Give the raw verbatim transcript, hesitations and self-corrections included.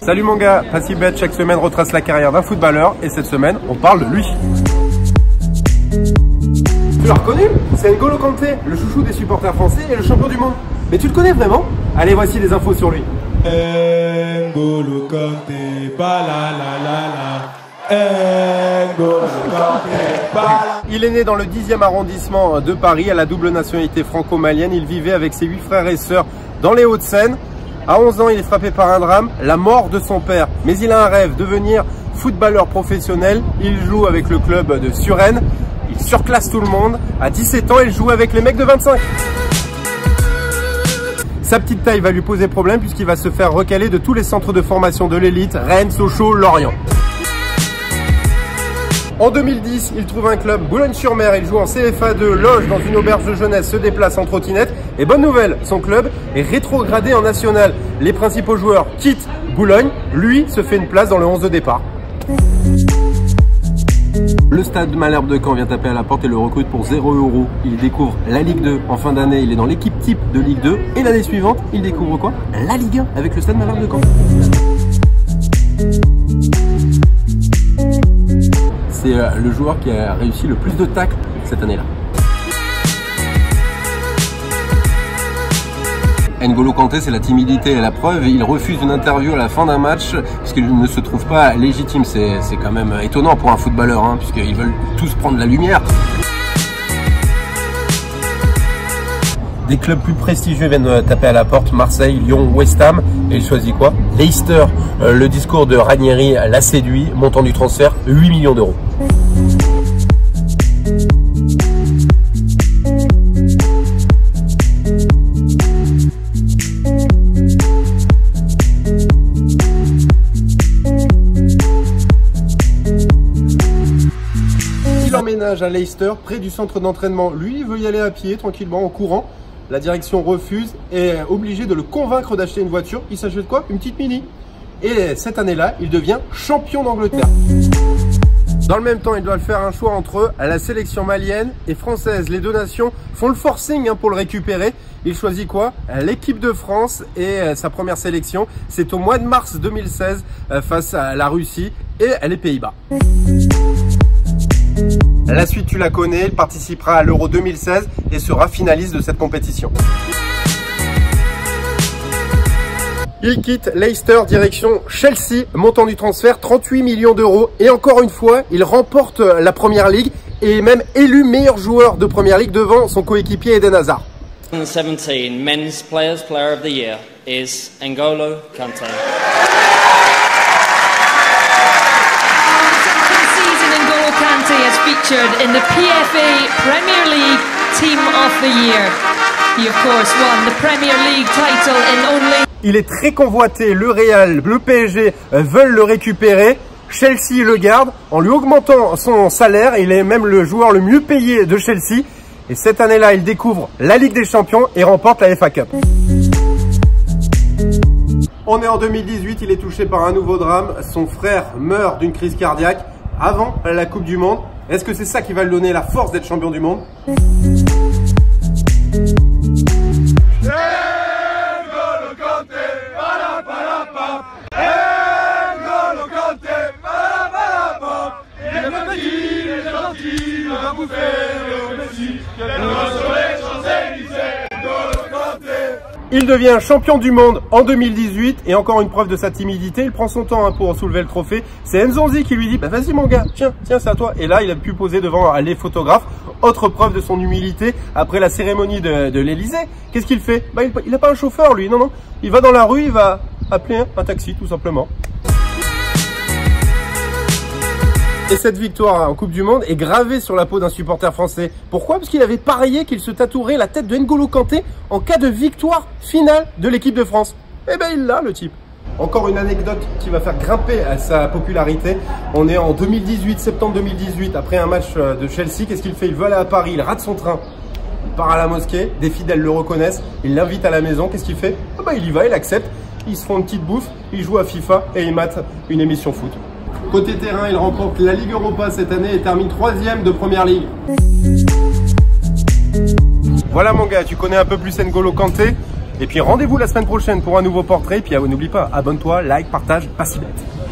Salut mon gars, Passibet chaque semaine retrace la carrière d'un footballeur et cette semaine on parle de lui. Tu l'as reconnu? C'est N'Golo Kanté, le chouchou des supporters français et le champion du monde. Mais tu le connais vraiment? Allez, voici les infos sur lui. N'Golo Kanté, ba la la la la. N'Golo Kanté, ba la. Il est né dans le dixième arrondissement de Paris, à la double nationalité franco-malienne. Il vivait avec ses huit frères et sœurs dans les Hauts-de-Seine. À onze ans, il est frappé par un drame, la mort de son père. Mais il a un rêve, devenir footballeur professionnel. Il joue avec le club de Suresnes. Il surclasse tout le monde. À dix-sept ans, il joue avec les mecs de vingt-cinq. Sa petite taille va lui poser problème puisqu'il va se faire recaler de tous les centres de formation de l'élite, Rennes, Sochaux, Lorient. En deux mille dix, il trouve un club, Boulogne-sur-Mer. Il joue en C F A deux, loge dans une auberge de jeunesse, se déplace en trottinette. Et bonne nouvelle, son club est rétrogradé en national. Les principaux joueurs quittent Boulogne. Lui se fait une place dans le onze de départ. Le Stade Malherbe de Caen vient taper à la porte et le recrute pour zéro euro. Il découvre la Ligue deux. En fin d'année, il est dans l'équipe type de Ligue deux. Et l'année suivante, il découvre quoi? La Ligue un avec le Stade Malherbe de Caen. C'est le joueur qui a réussi le plus de tacles cette année-là. N'Golo Kanté, c'est la timidité et la preuve. Il refuse une interview à la fin d'un match parce qu'il ne se trouve pas légitime. C'est quand même étonnant pour un footballeur, hein, puisqu'ils veulent tous prendre la lumière. Des clubs plus prestigieux viennent taper à la porte, Marseille, Lyon, West Ham, et il choisit quoi? Leicester. Euh, le discours de Ranieri l'a séduit, montant du transfert huit millions d'euros. Il emménage à Leicester, près du centre d'entraînement. Lui, il veut y aller à pied, tranquillement, en courant. La direction refuse et est obligée de le convaincre d'acheter une voiture. Il s'achète de quoi? Une petite Mini. Et cette année-là, il devient champion d'Angleterre. Dans le même temps, il doit faire un choix entre la sélection malienne et française. Les deux nations font le forcing hein, pour le récupérer. Il choisit quoi? L'équipe de France et sa première sélection. C'est au mois de mars deux mille seize face à la Russie et les Pays-Bas. La suite, tu la connais, il participera à l'Euro deux mille seize et sera finaliste de cette compétition. Il quitte Leicester direction Chelsea, montant du transfert trente-huit millions d'euros. Et encore une fois, il remporte la Première Ligue et est même élu meilleur joueur de Première Ligue devant son coéquipier Eden Hazard. deux mille dix-sept Men's Players Player of the Year is N'Golo Kanté. Has featured in the P F A Premier League Team of the Year. He of course won the Premier League title in only... Il est très convoité, le Real, le P S G veulent le récupérer. Chelsea le garde en lui augmentant son salaire. Il est même le joueur le mieux payé de Chelsea. Et cette année-là, il découvre la Ligue des Champions et remporte la F A Cup. On est en deux mille dix-huit, il est touché par un nouveau drame. Son frère meurt d'une crise cardiaque avant la Coupe du Monde. Est-ce que c'est ça qui va lui donner la force d'être champion du monde? Il devient champion du monde en deux mille dix-huit et encore une preuve de sa timidité. Il prend son temps hein, pour soulever le trophée. C'est Nzonzi qui lui dit bah, vas-y mon gars, tiens, tiens c'est à toi. Et là il a pu poser devant les photographes. Autre preuve de son humilité après la cérémonie de, de l'Elysée. Qu'est-ce qu'il fait? Bah, il n'a pas un chauffeur lui, non non. Il va dans la rue, il va appeler un, un taxi tout simplement. Et cette victoire en Coupe du Monde est gravée sur la peau d'un supporter français. Pourquoi? Parce qu'il avait parié qu'il se tatouerait la tête de N'Golo Kanté en cas de victoire finale de l'équipe de France. Eh ben il l'a le type. Encore une anecdote qui va faire grimper à sa popularité. On est en deux mille dix-huit, septembre deux mille dix-huit, après un match de Chelsea. Qu'est-ce qu'il fait? Il veut aller à Paris, il rate son train. Il part à la mosquée, des fidèles le reconnaissent, il l'invite à la maison. Qu'est-ce qu'il fait? Ah bah, il y va, il accepte. Ils se font une petite bouffe, ils jouent à FIFA et ils matent une émission foot. Côté terrain, il remporte la Ligue Europa cette année et termine troisième de Première Ligue. Voilà mon gars, tu connais un peu plus N'Golo Kanté. Et puis rendez-vous la semaine prochaine pour un nouveau portrait. Et puis n'oublie pas, abonne-toi, like, partage, pas si bête.